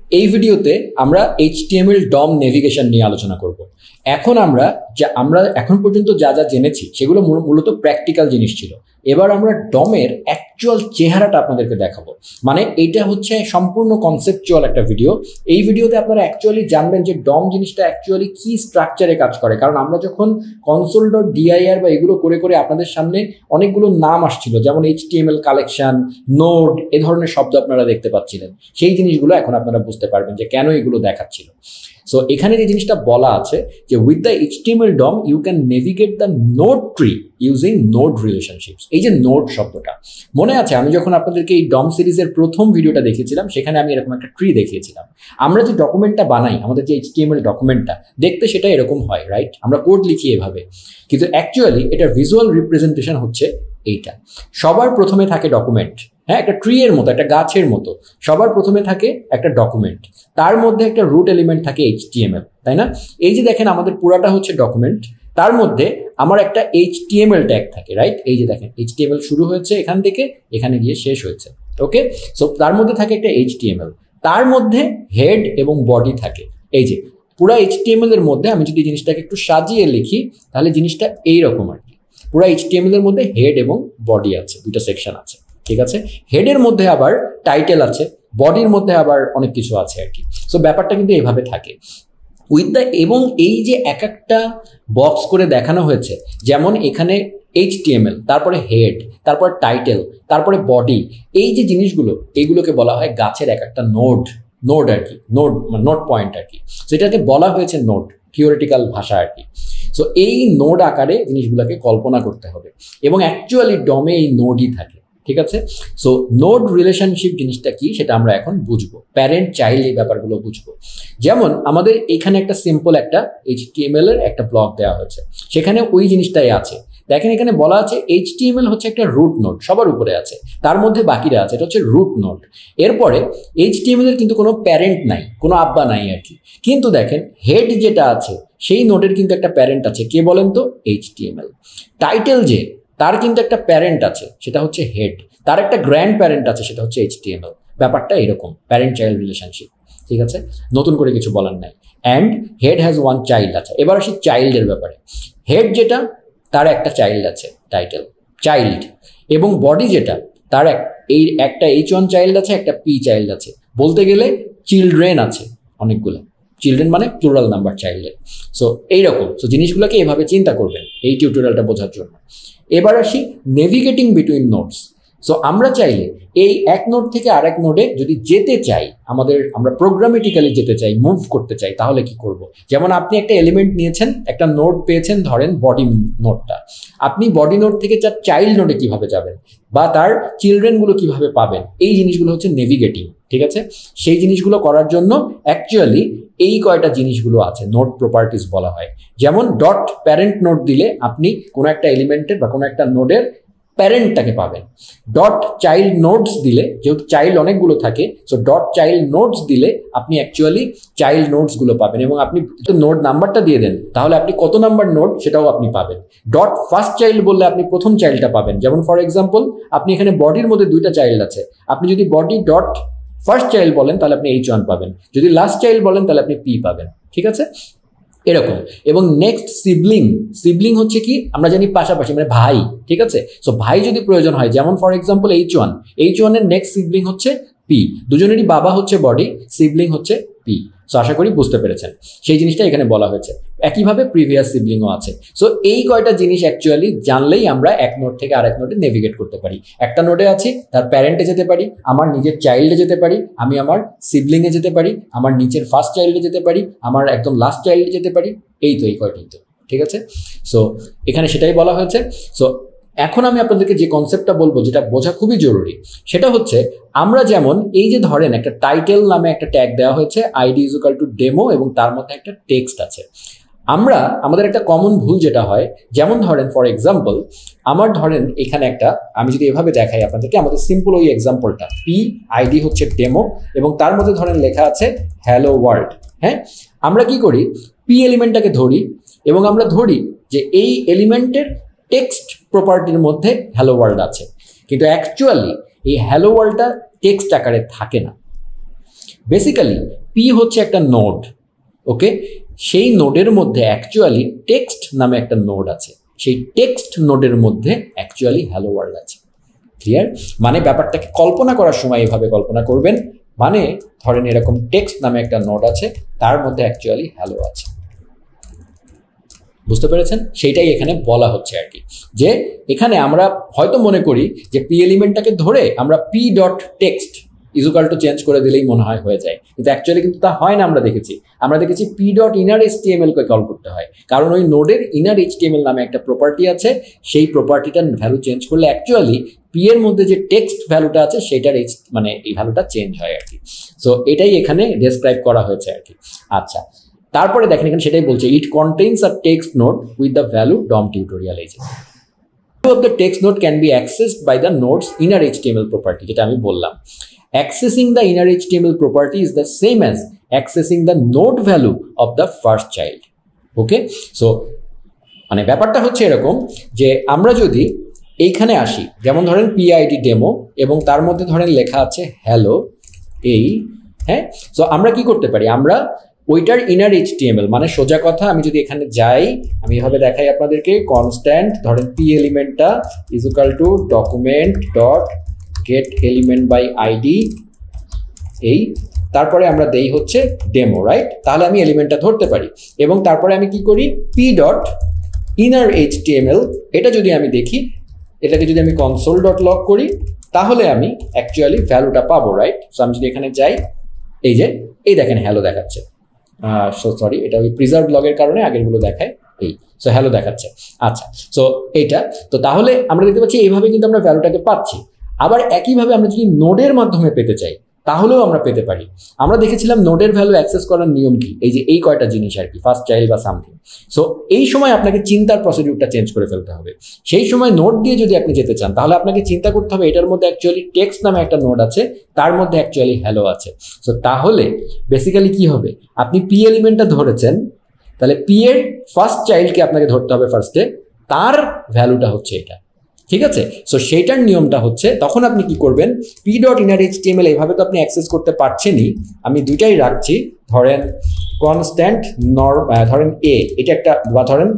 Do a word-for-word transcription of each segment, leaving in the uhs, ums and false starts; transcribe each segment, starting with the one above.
এই ভিডিওতে আমরা এইচটিএমএল ডম নেভিগেশন নিয়ে আলোচনা করব। এখন আমরা যা আমরা এখন পর্যন্ত যা যা জেনেছি সেগুলো মূলত প্র্যাকটিক্যাল জিনিস ছিল। এবার আমরা ডমের অ্যাকচুয়াল চেহারাটা আপনাদেরকে দেখাবো। মানে এটা হচ্ছে সম্পূর্ণ কনসেপচুয়াল একটা ভিডিও। এই ভিডিওতে আপনারা অ্যাকচুয়ালি জানবেন যে ডম জিনিসটা অ্যাকচুয়ালি কি স্ট্রাকচারে কাজ করে। কারণ আমরা যখন কনসোল ডট ডিআইআর বা এগুলো করে করে আপনাদের সামনে অনেকগুলো নাম আসছিল, যেমন এইচটিএমএল কালেকশন, নোড, এ ধরনের শব্দ আপনারা দেখতে পাচ্ছিলেন। সেই জিনিসগুলো এখন আপনারা বুঝতে পারবেন যে কেন এগুলো দেখাচ্ছিল। সো এখানে যে জিনিসটা বলা আছে যে with the HTML DOM you can navigate the node tree using node relationships. এই যে নোড শব্দটা মনে আছে, আমি যখন আপনাদেরকে এই ডম সিরিজের প্রথম ভিডিওটা দেখিয়েছিলাম সেখানে আমি এরকম একটা ট্রি দেখিয়েছিলাম। আমরা যে ডকুমেন্টটা বানাই, আমাদের যে এইচটিএমএল ডকুমেন্টটা দেখতে সেটা এরকম হয়, রাইট? আমরা কোড লিখি এভাবে, কিন্তু অ্যাকচুয়ালি এটা ভিজুয়াল রিপ্রেজেন্টেশন হচ্ছে এইটা। সবার প্রথমে থাকে ডকুমেন্ট, হ্যাঁ, একটা ট্রি এর মতো, একটা গাছের মতো। সবার প্রথমে থাকে একটা ডকুমেন্ট, তার মধ্যে একটা রুট এলিমেন্ট থাকে এইচটিএমএল, তাই না? এই যে দেখেন আমাদের পুরাটা হচ্ছে ডকুমেন্ট, তার মধ্যে আমার একটা এইচটিএমএল ট্যাগ থাকে, রাইট? এই যে দেখেন এইচটিএমএল শুরু হয়েছে এখান থেকে, এখানে গিয়ে শেষ হয়েছে, ওকে? সো তার মধ্যে থাকে একটা এইচটিএমএল, তার মধ্যে হেড এবং বডি থাকে। এই যে পুরো এইচটিএমএল এর মধ্যে আমি যদি জিনিসটাকে একটু সাজিয়ে লিখি তাহলে জিনিসটা এইরকম আর কি। পুরো এইচটিএমএল এর মধ্যে হেড এবং বডি আছে, দুটো সেকশন আছে, ঠিক আছে? হেডের মধ্যে আবার টাইটেল আছে, বডির মধ্যে আবার অনেক কিছু আছে আর কি। সো ব্যাপারটা কিন্তু এইভাবে থাকে উইথ দ্য, এবং এই যে এক একটা বক্স করে দেখানো হয়েছে, যেমন এখানে এইচটিএমএল, তারপরে হেড, তারপর টাইটেল, তারপরে বডি, এই যে জিনিসগুলো এইগুলোকে বলা হয় গাছের এক একটা নোড নোড আর কি, নোড নোড পয়েন্ট আর কি। সো এটাকে বলা হয়েছে নোড, থিওরিটিক্যাল ভাষা আর কি। সো এই নোড আকারে জিনিসগুলোকে কল্পনা করতে হবে এবং অ্যাকচুয়ালি ডমে এই নোডই থাকে, ঠিক আছে? সো নোড রিলেশনশিপ জিনিসটা কি সেটা আমরা এখন বুঝবো, প্যারেন্ট চাইল্ড এই ব্যাপারগুলো বুঝবো। যেমন আমাদের এখানে একটা সিম্পল একটা এইচটিএমএল এর একটা ব্লক দেওয়া হয়েছে, সেখানে ওই জিনিসটাই আছে। দেখেন এখানে বলা আছে এইচটিএমএল হচ্ছে একটা রুট নোড, সবার উপরে আছে, তার মধ্যে বাকিরা আছে, এটা হচ্ছে রুট নোড। এরপরে এইচটিএমএল এর কিন্তু কোনো প্যারেন্ট নাই, কোনো আব্বা নাই আর কি। কিন্তু দেখেন হেড যেটা আছে সেই নোডের কিন্তু একটা প্যারেন্ট আছে, কে বলেন তো? এইচটিএমএল। টাইটেল যে, তার কিন্তু একটা প্যারেন্ট আছে, সেটা হচ্ছে হেড, তার একটা গ্র্যান্ড প্যারেন্ট আছে, সেটা হচ্ছে এইচটিএমএল। ব্যাপারটা এরকম, প্যারেন্ট চাইল্ড রিলেশনশিপ, ঠিক আছে? নতুন করে কিছু বলার নাই। And head has one child আছে। এবার আসি চাইল্ডের ব্যাপারে। হেড যেটা, তার একটা চাইল্ড আছে, টাইটেল চাইল্ড, এবং বডি যেটা, তার এক এই একটা এইচ ওয়ান চাইল্ড আছে, একটা পি চাইল্ড আছে। বলতে গেলে চিলড্রেন আছে অনেকগুলো, চিলড্রেন মানে প্লুরাল নাম্বার চাইল্ডের। সো এইরকম, সো জিনিসগুলোকে এভাবে চিন্তা করবেন এই টিউটোরিয়ালটা বোঝার জন্য। এবার আসি নেভিগেটিং বিটুইন নোডস। সো আমরা চাইলে এই এক নোড থেকে আরেক নোডে যদি যেতে চাই, আমাদের আমরা প্রোগ্রামেটিক্যালি যেতে চাই, মুভ করতে চাই, তাহলে কি করব? যেমন আপনি একটা এলিমেন্ট নিয়েছেন, একটা নোড পেয়েছেন, ধরেন বডি নোডটা, আপনি বডি নোড থেকে তার চাইল্ড নোডে কিভাবে যাবেন বা তার চিলড্রেনগুলো কিভাবে পাবেন, এই জিনিসগুলো হচ্ছে নেভিগেটিং, ঠিক আছে? সেই জিনিসগুলো করার জন্য অ্যাকচুয়ালি এই কয়টা জিনিসগুলো আছে, নোড প্রপার্টিস বলা হয়। যেমন ডট প্যারেন্ট নোড দিলে আপনি কোনো একটা এলিমেন্টের বা কোনো একটা নোডের প্যারেন্টটাকে পাবেন। ডট চাইল্ড নোডস দিলে, যেহেতু চাইল্ড অনেকগুলো থাকে, সো ডট চাইল্ড নোডস দিলে আপনি অ্যাকচুয়ালি চাইল্ড নোডসগুলো পাবেন, এবং আপনি নোড নাম্বারটা দিয়ে দেন তাহলে আপনি কত নাম্বার নোড সেটাও আপনি পাবেন। ডট ফার্স্ট চাইল্ড বললে আপনি প্রথম চাইল্ডটা পাবেন। যেমন ফর এক্সাম্পল আপনি এখানে বডির মধ্যে দুইটা চাইল্ড আছে, আপনি যদি বডি ডট ফার্স্ট চাইল্ড বলেন তাহলে আপনি এইচ ওয়ান পাবেন, যদি লাস্ট চাইল্ড বলেন তাহলে আপনি পি পাবেন, ঠিক আছে? এরকম। এবং নেক্সট সিবলিং, সিবলিং হচ্ছে কি আমরা জানি পাশাপাশি, মানে ভাই, ঠিক আছে? সো ভাই যদি প্রয়োজন হয়, যেমন for example H one, H one এর নেক্সট সিবলিং হচ্ছে পি, দুজনেরই বাবা হচ্ছে বডি, সিবলিং হচ্ছে পি। সো আশা করি বুঝতে পেরেছেন, সেই জিনিসটা এখানে বলা হয়েছে। একইভাবে প্রিভিয়াস সিবলিংও আছে। সো এই কয়টা জিনিস অ্যাকচুয়ালি জানলেই আমরা এক নোড থেকে আরেক নোডে নেভিগেট করতে পারি। একটা নোডে আছি, তার প্যারেন্টে যেতে পারি, আমার নিজের চাইল্ডে যেতে পারি, আমি আমার সিবলিংয়ে যেতে পারি, আমার নিচের ফার্স্ট চাইল্ডে যেতে পারি, আমার একদম লাস্ট চাইল্ডে যেতে পারি। এই তো, এই কয়টাই তো, ঠিক আছে? সো এখানে সেটাই বলা হয়েছে। সো এখন আমি আপনাদেরকে যে কনসেপ্টটা বলবো, যেটা বোঝা খুবই জরুরি, সেটা হচ্ছে আমরা যেমন এই যে ধরেন একটা টাইটেল নামে একটা ট্যাগ দেওয়া হয়েছে, ID is equal to demo, এবং তার মধ্যে একটা টেক্সট আছে। আমরা আমাদের একটা কমন ভুল যেটা হয়, যেমন ধরেন ফর এক্সাম্পল আমার ধরেন এখানে একটা, আমি যদি এভাবে দেখাই আপনাদেরকে, আমাদের সিম্পল ওই এক্সাম্পলটা, পি আইডি হচ্ছে ডেমো, এবং তার মধ্যে ধরেন লেখা আছে হ্যালো ওয়ার্ল্ড। হ্যাঁ, আমরা কি করি, পি এলিমেন্টটাকে ধরি এবং আমরা ধরি যে এই এলিমেন্টের টেক্সট প্রপার্টির মধ্যে হ্যালো ওয়ার্ল্ড আছে, কিন্তু অ্যাকচুয়ালি এই হ্যালো ওয়ার্ল্ডটা টেক্সট আকারে থাকে না। বেসিক্যালি পি হচ্ছে একটা নোড, ওকে? সেই নোডের মধ্যে অ্যাকচুয়ালি টেক্সট নামে একটা নোড আছে, সেই টেক্সট নোডের মধ্যে অ্যাকচুয়ালি হ্যালো ওয়ার্ল্ড আছে। ক্লিয়ার? মানে ব্যাপারটাকে কল্পনা করার সময় এভাবে কল্পনা করবেন, মানে ধরেন এরকম টেক্সট নামে একটা নোড আছে, তার মধ্যে অ্যাকচুয়ালি হ্যালো আছে। বুঝতে পেরেছেন? সেইটাই এখানে বলা হচ্ছে আর কি, যে এখানে আমরা হয়তো মনে করি যে পি এলিমেন্টটাকে ধরে আমরা P dot text equal to change করে দিলেই মনে হয় হয়ে যায়, কিন্তু অ্যাকচুয়ালি কিন্তু তা হয় না। আমরা দেখেছি আমরা দেখেছি পি ডট ইনার এইচটিএমএল কে কল করতে হয়, কারণ ওই নোডের ইনার এইচটিএমএল নামে একটা প্রপার্টি আছে, সেই প্রপার্টিটার ভ্যালু চেঞ্জ করলে অ্যাকচুয়ালি পি এর মধ্যে যে টেক্সট ভ্যালুটা আছে সেটার এইচ মানে এই ভ্যালুটা চেঞ্জ হয় আর কি। সো এটাই এখানে ডেসক্রাইব করা হয়েছে আর কি। আচ্ছা, তারপরে দেখেন এখানে সেটাই বলছে, it contains a text node with the value DOM tutorial এজেস। of the text node can be accessed by the node's inner H T M L property, যেটা আমি বললাম। Accessing the inner H T M L property is the same as accessing the node value of the first child. Okay, so মানে ব্যাপারটা হচ্ছে এরকম যে আমরা যদি এইখানে আসি, যেমন ধরেন পিআইডি ডেমো এবং তার মধ্যে ধরেন লেখা আছে হ্যালো এই, হ্যাঁ, সো আমরা কি করতে পারি, আমরা ওইটার ইনার এইচটিএমএল মানে সোজা কথা আমি যদি এখানে যাই, আমি এভাবে দেখাই আপনাদেরকে, কনস্ট্যান্ট ধরেন পি এলিমেন্টটা is equal to document dot get element by ID এই, তারপরে আমরা দেই হচ্ছে ডেমো, রাইট? তাহলে আমি এলিমেন্টটা ধরতে পারি এবং তারপরে আমি কি করি, পি ডট ইনার এইচটিএমএল, এটা যদি আমি দেখি, এটাকে যদি আমি কনসোল ডট লগ করি তাহলে আমি অ্যাকচুয়ালি ভ্যালুটা পাবো, রাইট? সো আমি যদি এখানে যাই, এই যে এই দেখেন হ্যালো দেখাচ্ছে, সো সরি এটা ওই প্রিজার্ভ লগের কারণে আগেরগুলো দেখায় এই, সো হ্যালো দেখাচ্ছে। আচ্ছা, সো এইটা তো তাহলে আমরা দেখতে পাচ্ছি এইভাবে কিন্তু আমরা ভ্যালুটাকে পাচ্ছি। আবার একইভাবে আমরা যদি নোডের মাধ্যমে পেতে চাই তাহলেও আমরা পেতে পারি। আমরা দেখেছিলাম নোডের ভ্যালু অ্যাক্সেস করার নিয়ম কি, এই যে এই কয়টা জিনিস আর কি, ফার্স্ট চাইল্ড বা সামথিং। সো এই সময় আপনাকে চিন্তার প্রসিডিউরটা চেঞ্জ করে ফেলতে হবে। সেই সময় নোড দিয়ে যদি আপনি যেতে চান তাহলে আপনাকে চিন্তা করতে হবে এটার মধ্যে অ্যাকচুয়ালি টেক্সট নামে একটা নোড আছে, তার মধ্যে অ্যাকচুয়ালি হ্যালো আছে। সো তাহলে বেসিক্যালি কি হবে, আপনি পি এলিমেন্টটা ধরেছেন, তাহলে পি এর ফার্স্ট চাইল্ডকে আপনাকে ধরতে হবে ফার্স্টে, তার ভ্যালুটা হচ্ছে এটা, ঠিক আছে? সো সেইটার নিয়মটা হচ্ছে, তখন আপনি কি করবেন, পি ডট ইনার এইচটিএমএল এইভাবে তো আপনি অ্যাক্সেস করতে পারছেনই, আমি দুইটাই রাখছি, ধরেন কনস্ট্যান্ট নর ধরেন এ, এটা একটা, বা ধরেন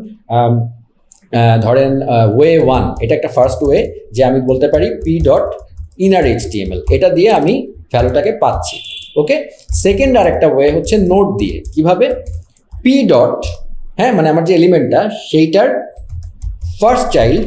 ধরেন ওয়ে ওয়ান, এটা একটা ফার্স্ট ওয়ে যে আমি বলতে পারি পি ডট ইনার এইচটিএমএল, এটা দিয়ে আমি ভ্যালুটাকে পাচ্ছি। ওকে, সেকেন্ড আর একটা ওয়ে হচ্ছে নোড দিয়ে, কিভাবে, পি ডট, হ্যাঁ মানে আমার যে এলিমেন্টটা সেইটার ফার্স্ট চাইল্ড,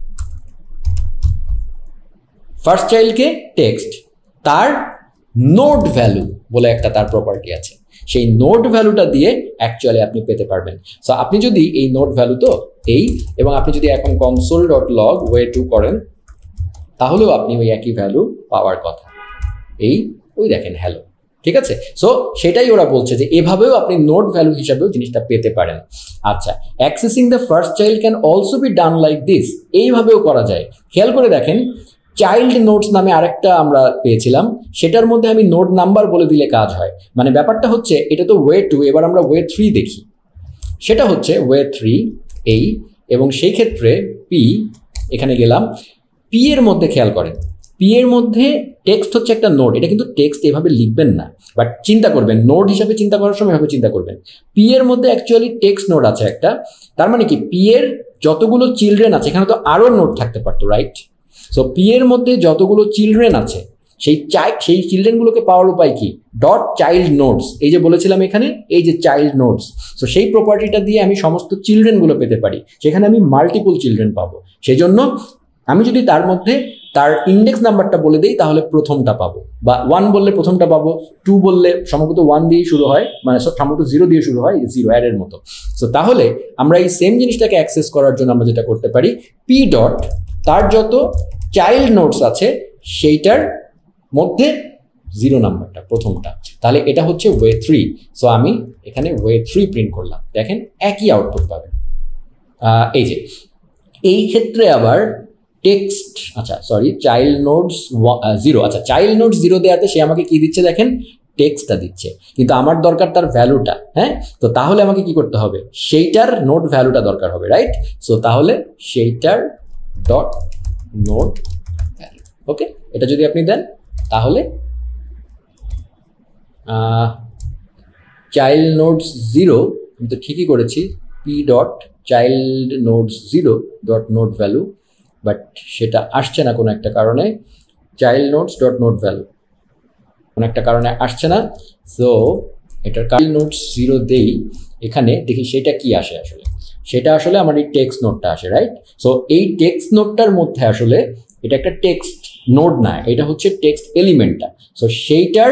ফার্স্ট চাইল্ডকে টেক্সট, তার নোড ভ্যালু বলে একটা তার প্রপার্টি আছে, সেই নোড ভ্যালুটা দিয়ে অ্যাকচুয়ালি আপনি পেতে পারবেন। সো আপনি যদি এই নোড ভ্যালু তো এই, এবং আপনি যদি এখন কনসোল ডট লগ ওয়ে টু করেন তাহলেও আপনি ওই একই ভ্যালু পাওয়ার কথা, এই ওই দেখেন হ্যালো, ঠিক আছে? সো সেটাই ওরা বলছে যে এভাবেও আপনি নোড ভ্যালু হিসাবেও জিনিসটা পেতে পারেন। আচ্ছা, accessing the first child can also be done like this, এইভাবেও করা যায়। খেয়াল করে দেখেন, চাইল্ড নোটস নামে আরেকটা আমরা পেয়েছিলাম, সেটার মধ্যে আমি নোড নাম্বার বলে দিলে কাজ হয়। মানে ব্যাপারটা হচ্ছে এটা তো ওয়ে টু, এবার আমরা ওয়ে থ্রি দেখি, সেটা হচ্ছে ওয়ে থ্রি এই, এবং সেই ক্ষেত্রে পি, এখানে গেলাম, পি এর মধ্যে খেয়াল করেন, পি এর মধ্যে টেক্সট হচ্ছে একটা নোড, এটা কিন্তু টেক্সট এভাবে লিখবেন না, বাট চিন্তা করবেন নোড হিসাবে চিন্তা করার সময় এভাবে চিন্তা করবেন, পি এর মধ্যে অ্যাকচুয়ালি টেক্সট নোড আছে একটা, তার মানে কি পি এর যতগুলো চিলড্রেন আছে এখানে তো আরও নোড থাকতে পারতো, রাইট? সো পি এর মধ্যে যতগুলো চিলড্রেন আছে সেই চাই সেই চিলড্রেনগুলোকে পাওয়ার উপায় কি, ডট চাইল্ড নোডস, এই যে বলেছিলাম এখানে এই যে চাইল্ড নোডস, সো সেই প্রপার্টিটা দিয়ে আমি সমস্ত চিলড্রেনগুলো পেতে পারি, সেখানে আমি মাল্টিপল চিলড্রেন পাবো। সেই জন্য আমি যদি তার মধ্যে তার ইন্ডেক্স নাম্বারটা বলে দিই তাহলে প্রথমটা পাবো, বা ওয়ান বললে প্রথমটা পাবো, টু বললে সম্ভবত ওয়ান দিয়ে শুরু হয়, মানে সম্ভবত জিরো দিয়ে শুরু হয়, জিরো অ্যাডের মতো। সো তাহলে আমরা এই সেম জিনিসটাকে অ্যাক্সেস করার জন্য আমরা যেটা করতে পারি, পি ডট তার যত চাইল্ড নোটস আছে সেইটার মধ্যে জিরো নাম্বারটা প্রথমটা, তাহলে এটা হচ্ছে ওয়ে থ্রি। সো আমি এখানে ওয়ে থ্রি প্রিন্ট করলাম, দেখেন একই আউটপুট পাবেন। এই যে এই ক্ষেত্রে আবার টেক্সট, আচ্ছা সরি, চাইল্ড নোটস জিরো, আচ্ছা চাইল্ড নোটস জিরো দেওয়াতে সে আমাকে কি দিচ্ছে দেখেন, টেক্সটটা দিচ্ছে, কিন্তু আমার দরকার তার ভ্যালুটা, হ্যাঁ? তো তাহলে আমাকে কি করতে হবে, সেইটার নোট ভ্যালুটা দরকার হবে, রাইট? সো তাহলে সেইটার ডট নোট ভ্যালু, ওকে, এটা যদি আপনি দেন তাহলে চাইল্ড নোডস জিরো, আমি তো ঠিকই করেছি, P dot child nodes zero dot node value, but সেটা আসছে না কোনো একটা কারণে। Child nodes dot node value কোনো একটা কারণে আসছে না। সো এটার চাইল্ড নোডস জিরো দেই, এখানে দেখি সেটা কি আসে আসলে। সেটা আসলে আমার এই টেক্সট নোডটা আসে, রাইট? সো এই টেক্সট নোডটার মধ্যে আসলে এটা একটা টেক্সট নোড না, এটা হচ্ছে টেক্সট এলিমেন্টটা। সো সেইটার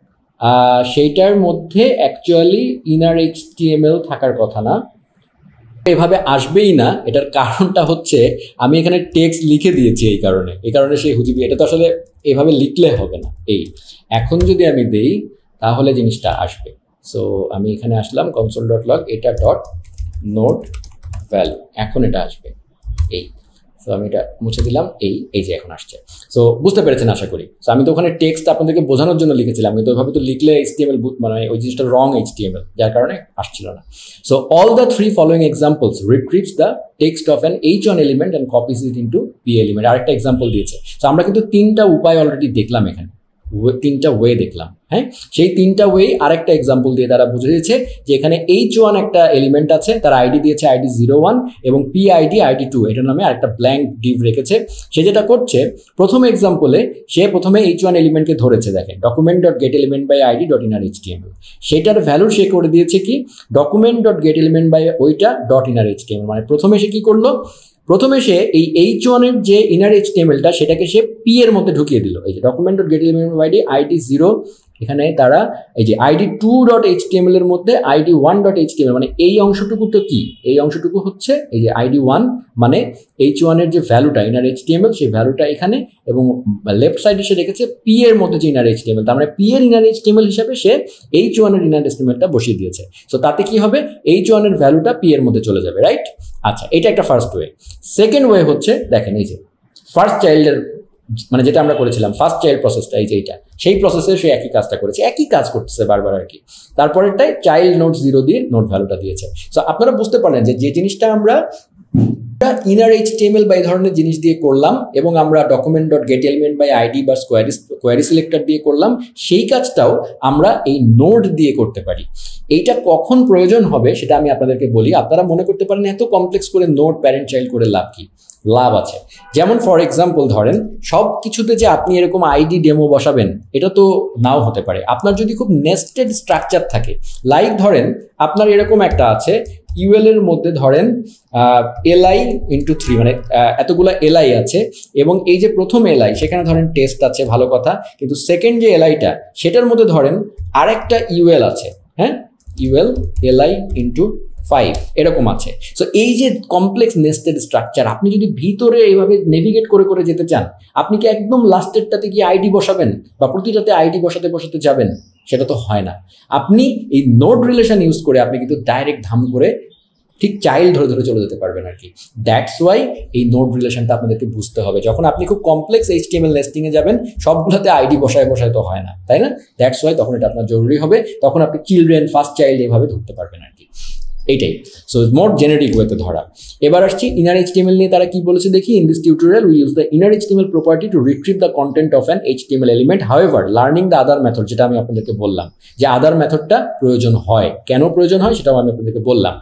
সেইটার মধ্যে অ্যাকচুয়ালি ইনার এইচটিএমএল থাকার কথা না, এভাবে আসবেই না। এটার কারণটা হচ্ছে আমি এখানে টেক্সট লিখে দিয়েছি, এই কারণে এই কারণে সেই হুজিবি। এটা তো আসলে এভাবে লিখলে হবে না। এই এখন যদি আমি দেই তাহলে জিনিসটা আসবে। সো আমি এখানে আসলাম কনসোল ডট লগ, এটা ডট নোড ভ্যালু, এখন এটা আসবে এই। সো আমি এটা মুছে দিলাম, এই এই যে এখন আসছে। সো বুঝতে পেরেছেন আশা করি। সো আমি তো ওখানে টেক্সট আপনাদেরকে বোঝানোর জন্য লিখেছিলাম, কিন্তু ওইভাবে তো লিখলে এইচটিএমএল মানে ওই জিনিসটা রং এইচটিএমএল, যার কারণে আসছিল না। So all the three following examples retrieves the text of an H one element and copies it into P element. আরেকটা এক্সাম্পল দিয়েছে। সো আমরা কিন্তু তিনটা উপায় অলরেডি দেখলাম এখানে, তিনটা ওয়ে দেখলাম। হ্যাঁ, সেই তিনটা ওয়ে আরেকটা এক্সাম্পল দিয়ে তারা বুঝিয়েছে যে এখানে এইচ ওয়ান একটা এলিমেন্ট আছে, তার আইডি দিয়েছে আইডি জিরো ওয়ান এবং পি আইডি আইডি টু, এটার নামে আরেকটা ব্ল্যাঙ্ক ডিভ রেখেছে। সে যেটা করছে প্রথম এক্সাম্পলে, সে প্রথমে এইচ ওয়ান এলিমেন্টকে ধরেছে, দেখেন document dot get element by ID dot inner HTML, সেটার ভ্যালু সে করে দিয়েছে কি document dot get element by ওইটা ডট ইনার এইচটিএমএল। মানে প্রথমে সে কি করলো, প্রথমে সে এই এইচ ওয়ানের যে ইনার এইচটিএমএলটা সেটাকে সে পি এর মধ্যে ঢুকিয়ে দিল। এই যে document dot get element by ID ID zero, এখানে তারা এই যে আইডি টু ডট এইচটিএমএল এর মধ্যে আইডি ওয়ান ডট এইচটিএমএল, মানে এই অংশটুকু তো কি, এই অংশটুকু হচ্ছে এই যে আইডি ওয়ান, মানে এইচ ওয়ান এর যে ভ্যালুটা ইনার এইচটিএমএল সেই ভ্যালুটা এখানে, এবং লেফট সাইডে সে রেখেছে পি এর মধ্যে যে ইনার এইচটিএমএল, তার মানে পি এর ইনার এইচটিএমএল হিসাবে সে এইচ ওয়ান এর ইনার এইচটিএমএলটা বসিয়ে দিয়েছে। সো তাতে কি হবে, এইচ ওয়ান এর ভ্যালুটা পি এর মধ্যে চলে যাবে, রাইট? আচ্ছা, এটা একটা ফার্স্ট ওয়ে। সেকেন্ড ওয়ে হচ্ছে, দেখেন এই যে ফার্স্ট চাইল্ডের মানে যেটা আমরা করেছিলাম ফার্স্ট চাইল্ড প্রসেসটা, এই যে এইটা, সেই প্রসেসে সে একই কাজটা করেছে, একই কাজ করতেছে বারবার আর কি। তারপরেরটাই চাইল্ড নোড জিরো দিয়ে নোড ভ্যালুটা দিয়েছে। সো আপনারা বুঝতে পারলেন যে যে জিনিসটা আমরা ইনার এইচটিএমএল বা এই ধরনের জিনিস দিয়ে করলাম, এবং আমরা document dot get element by ID বা কোয়ারি কোয়ারি সিলেক্টর দিয়ে করলাম, সেই কাজটাও আমরা এই নোড দিয়ে করতে পারি। এইটা কখন প্রয়োজন হবে সেটা আমি আপনাদেরকে বলি। আপনারা মনে করতে পারেন এত কমপ্লেক্স করে নোড প্যারেন্ট চাইল্ড করে লাভ কি? লাভ আছে। যেমন ফর এক্সাম্পল ধরেন সব কিছুতে যে আপনি এরকম আইডি ডেমো বসাবেন এটা তো নাও হতে পারে। আপনার যদি খুব নেস্টেড স্ট্রাকচার থাকে, লাইক ধরেন আপনার এরকম একটা আছে ইউএল এর মধ্যে ধরেন এলআই ইন্টু থ্রি, মানে এতগুলো এলআই আছে, এবং এই যে প্রথম এলআই সেখানে ধরেন টেস্ট আছে, ভালো কথা, কিন্তু সেকেন্ড যে এলআইটা সেটার মধ্যে ধরেন আরেকটা ইউএল আছে, হ্যাঁ, ইউএল এলআই ইন্টু ফাইভ এরকম আছে। সো এই যে কমপ্লেক্স নেস্টেড স্ট্রাকচার, আপনি যদি ভিতরে এইভাবে নেভিগেট করে করে যেতে চান, আপনি কি একদম লাস্টেরটাতে গিয়ে আইডি বসাবেন বা প্রতিটাতে আইডি বসাতে বসাতে যাবেন? সেটা তো হয় না। আপনি এই নোড রিলেশন ইউজ করে আপনি কিন্তু ডাইরেক্ট ধাম করে ঠিক চাইল্ড ধরে ধরে চলে যেতে পারবেন আর কি। দ্যাটস ওয়াই এই নোড রিলেশনটা আপনাদেরকে বুঝতে হবে। যখন আপনি খুব কমপ্লেক্স এইচটিএমএল নেস্টিংয়ে যাবেন, সবগুলোতে আইডি বসায় বসায় তো হয় না, তাই না? দ্যাটস ওয়াই তখন এটা আপনার জরুরি হবে। তখন আপনি চিলড্রেন, ফার্স্ট চাইল্ড এভাবে ধরতে পারবেন আর কি। এইটাই। সো মোর জেনেরিক ওয়েতে ধরা। এবার আসছি ইনার এইচটিএমএল নিয়ে তারা কি বলেছে দেখি। In this tutorial we use the inner HTML property to retrieve the content of an HTML element, however learning the other method, যেটা আমি আপনাদেরকে বললাম যে আদার মেথডটা প্রয়োজন হয়, কেন প্রয়োজন হয় সেটাও আমি আপনাদেরকে বললাম।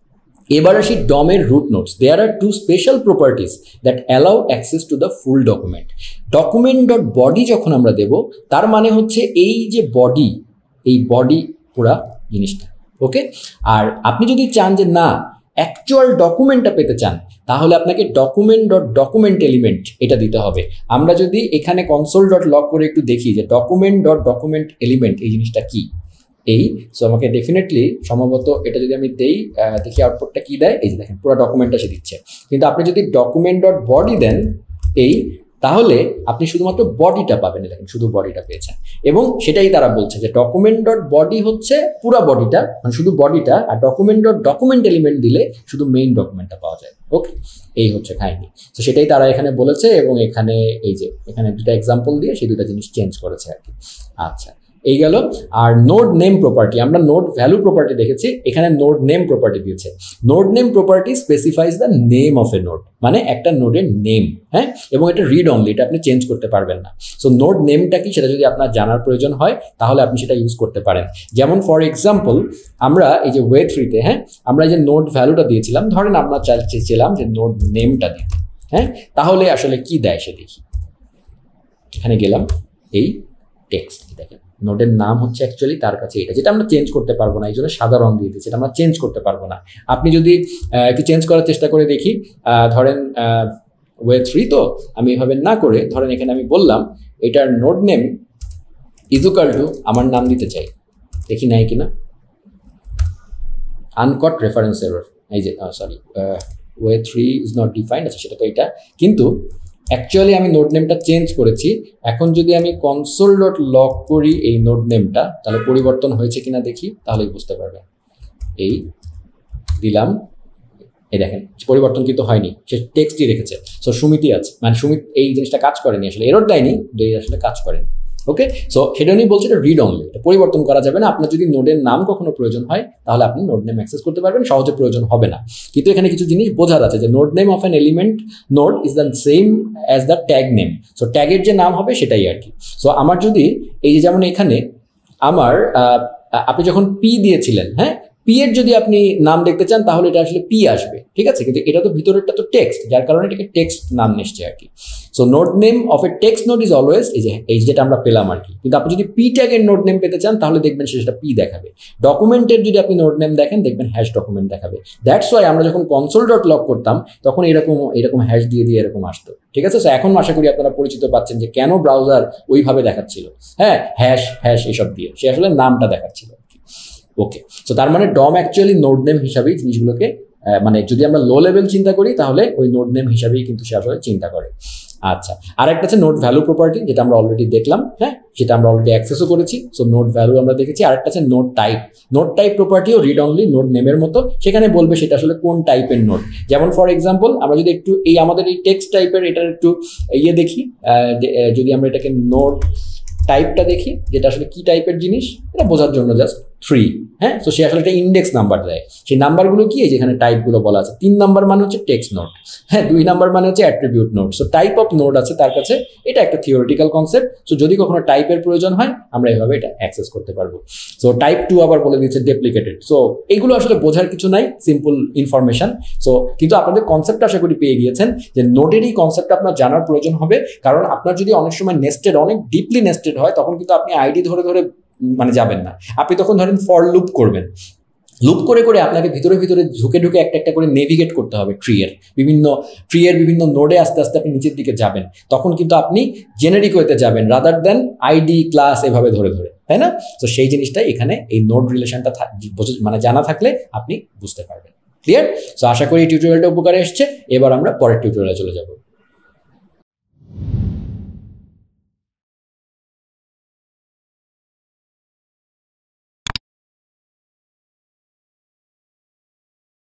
এবার আসি ডমের root nodes. There are two special properties that allow access to the full document. Document dot body যখন আমরা দেব, তার মানে হচ্ছে এই যে বডি, এই বডি পুরা জিনিসটা, ওকে। আর আপনি যদি চান যে না অ্যাকচুয়াল ডকুমেন্টটা পেতে চান, তাহলে আপনাকে ডকুমেন্ট ডট ডকুমেন্ট এলিমেন্ট এটা দিতে হবে। আমরা যদি এখানে কনসোল ডট লগ করে একটু দেখি যে ডকুমেন্ট ডট ডকুমেন্ট এলিমেন্ট এই জিনিসটা কি, এই সো আমাকে ডেফিনেটলি সম্ভবত এটা যদি আমি দেই, দেখি আউটপুটটা কি দেয়। এই যে দেখেন পুরো ডকুমেন্টটা সে দিচ্ছে। কিন্তু আপনি যদি ডকুমেন্ট ডট বডি দেন এই, তাহলে আপনি শুধুমাত্র বডিটা পাবেন। দেখেন শুধু বডিটা পেয়েছেন, এবং সেটাই তারা বলছে যে ডকুমেন্ট ডট বডি হচ্ছে পুরো বডিটা, মানে শুধু বডিটা, আর ডকুমেন্ট ডট ডকুমেন্ট এলিমেন্ট দিলে শুধু মেইন ডকুমেন্টটা পাওয়া যায়। ওকে, এই হচ্ছে কাহিনী। তো সেটাই তারা এখানে বলেছে, এবং এখানে এই যে এখানে দুটা এক্সাম্পল দিয়ে সেই দুটা জিনিস চেঞ্জ করেছে আর কি। আচ্ছা, এই গেল। আর নোড নেম প্রপার্টি, আমরা নোড ভ্যালু প্রপার্টি দেখেছি, এখানে নোড নেম প্রপার্টি দিয়েছে। Node name property specifies the name of a node, মানে একটা নোডের নেম, হ্যাঁ, এবং এটা রিড অনলি, এটা আপনি চেঞ্জ করতে পারবেন না। সো নোড নেমটা কি সেটা যদি আপনার জানার প্রয়োজন হয় তাহলে আপনি সেটা ইউজ করতে পারেন। যেমন ফর এক্সাম্পল আমরা এই যে ওয়ে থ্রিতে, হ্যাঁ, আমরা এই যে নোড ভ্যালুটা দিয়েছিলাম, ধরেন আমরা চাইছিলাম যে নোড নেমটা দিতে, হ্যাঁ, তাহলে আসলে কি দেয় সে দেখি। এখানে গেলাম, এই টেক্সট দেখেন, নোডের নাম হচ্ছে অ্যাকচুয়ালি তার কাছে এটা, যেটা আমরা চেঞ্জ করতে পারবো না, এই জন্য সাদা রং দিয়ে দিচ্ছি, এটা আমরা চেঞ্জ করতে পারবো না। আপনি যদি একটু চেঞ্জ করার চেষ্টা করে দেখি, ধরেন ওয়ে থ্রি তো আমি এভাবে না করে, ধরেন এখানে আমি বললাম এটার নোড নেম ইজুকাল টু আমার নাম দিতে চাই, দেখি নাই কিনা। আনকট রেফারেন্স এরর, এই যে sorry way three is not defined, আচ্ছা সেটা তো এটা, কিন্তু অ্যাকচুয়ালি আমি নোড নেমটা চেঞ্জ করেছি। এখন যদি আমি কনসোল ডট লগ করি এই নোড নেমটা, তাহলে পরিবর্তন হয়েছে কিনা দেখি, তাহলেই বুঝতে পারবেন। এই দিলাম, এই দেখেন পরিবর্তন কিন্তু হয়নি, সে টেক্সটই রেখেছে। সো সুমিতি আছে, মানে সুমিত এই জিনিসটা কাজ করেনি, আসলে এরর দেয়নি, আসলে কাজ করেনি। ওকে, সো সেটা নিয়ে বলছে এটা রিড অনলি, এটা পরিবর্তন করা যাবে না। আপনার যদি নোডের নাম কখনো প্রয়োজন হয় তাহলে আপনি নোড নেম অ্যাক্সেস করতে পারবেন, সহজে প্রয়োজন হবে না। কিন্তু এখানে কিছু জিনিস বোঝার আছে যে node name of an element node is the same as the tag name. So ট্যাগের যে নাম হবে সেটাই আর কি। সো আমার যদি এই যে যেমন এখানে আমার আপনি যখন পি দিয়েছিলেন, হ্যাঁ, পি এর যদি আপনি নাম দেখতে চান তাহলে এটা আসলে পি আসবে, ঠিক আছে, কিন্তু এটা তো ভিতরেরটা তো টেক্সট, যার কারণে এটাকে টেক্সট নাম নিচ্ছে আর কি। So node name of a text node is always এই যে এই যেটা আমরা পেলাম আর কি। কিন্তু আপনি যদি পি ট্যাগের নোড নেম পেতে চান তাহলে দেখবেন সেটা পি দেখাবে। ডকুমেন্টের যদি আপনি নোড নেম দেখেন দেখবেন হ্যাশ ডকুমেন্ট দেখাবে। দ্যাটস ওয়াই আমরা যখন কনসোল ডট লগ করতাম তখন এরকম এরকম হ্যাশ দিয়ে দিয়ে এরকম আসতো, ঠিক আছে। সো এখন আশা করি আপনারা পরিচিত পাচ্ছেন যে কেন ব্রাউজার ওইভাবে দেখাচ্ছিল, হ্যাঁ, হ্যাশ হ্যাশ এসব দিয়ে, সে আসলে নামটা দেখাচ্ছিল। ওকে, সো তার মানে ডম অ্যাকচুয়ালি নোড নেম হিসাবেই জিনিসগুলোকে, মানে যদি আমরা লো লেভেল চিন্তা করি তাহলে ওই নোড নেম হিসাবেই কিন্তু সে আসলে চিন্তা করে। আচ্ছা, আরেকটা আছে নোড ভ্যালু প্রপার্টি, যেটা আমরা অলরেডি দেখলাম, হ্যাঁ, সেটা আমরা অলরেডি অ্যাক্সেসও করেছি। সো নোড ভ্যালু আমরা দেখেছি। আরেকটা আছে নোড টাইপ। নোড টাইপ প্রপার্টিও রিড অনলি, নোড নেমের মতো, সেখানে বলবে সেটা আসলে কোন টাইপের নোড। যেমন ফর এক্সাম্পল আমরা যদি একটু এই আমাদের এই টেক্সট টাইপের এটার একটু ইয়ে দেখি, যদি আমরা এটাকে নোড টাইপটা দেখি, যেটা আসলে কি টাইপের জিনিস এটা বোঝার জন্য জাস্ট থ্রি, হ্যাঁ। তো সে আসলে একটা ইন্ডেক্স নাম্বার দেয়, সেই নাম্বারগুলো কি, এই যেখানে টাইপগুলো বলা আছে। তিন নাম্বার মানে হচ্ছে টেক্সট নোড, হ্যাঁ, দুই নাম্বার মানে হচ্ছে attribute node. So type of node আছে তার কাছে, এটা একটা থিওরিটিক্যাল কনসেপ্ট। সো যদি কখনো টাইপের প্রয়োজন হয় আমরা এভাবে এটা অ্যাক্সেস করতে পারবো। সো টাইপ টু আবার বলে দিচ্ছে ডেপ্লিকেটেড। সো এইগুলো আসলে বোঝার কিছু নাই, সিম্পল ইনফরমেশন। সো কিন্তু আপনাদের কনসেপ্ট আশা করি পেয়ে গিয়েছেন যে নোডের এই কনসেপ্ট আপনার জানার প্রয়োজন হবে, কারণ আপনার যদি অনেক সময় নেস্টেড, অনেক ডিপলি নেস্টেড হয় তখন কিন্তু আপনি আইডি ধরে ধরে মানে যাবেন না। আপনি তখন ধরেন ফর লুপ করবেন, লুপ করে করে আপনাকে ভিতরে ভিতরে ঢুকে ঢুকে একটা একটা করে নেভিগেট করতে হবে ট্রিয়ের বিভিন্ন ট্রিয়ের বিভিন্ন নোডে, আস্তে আস্তে আপনি নিচের দিকে যাবেন। তখন কিন্তু আপনি জেনারিক হতে যাবেন রাদার দেন আইডি ক্লাস এভাবে ধরে ধরে, তাই না? তো সেই জিনিসটা এখানে এই নোড রিলেশনটা মানে জানা থাকলে আপনি বুঝতে পারবেন। ক্লিয়ার? সো আশা করি এই টিউটোরিয়ালটা উপকারে এসছে। এবার আমরা পরের টিউটোরিয়ালে চলে যাব।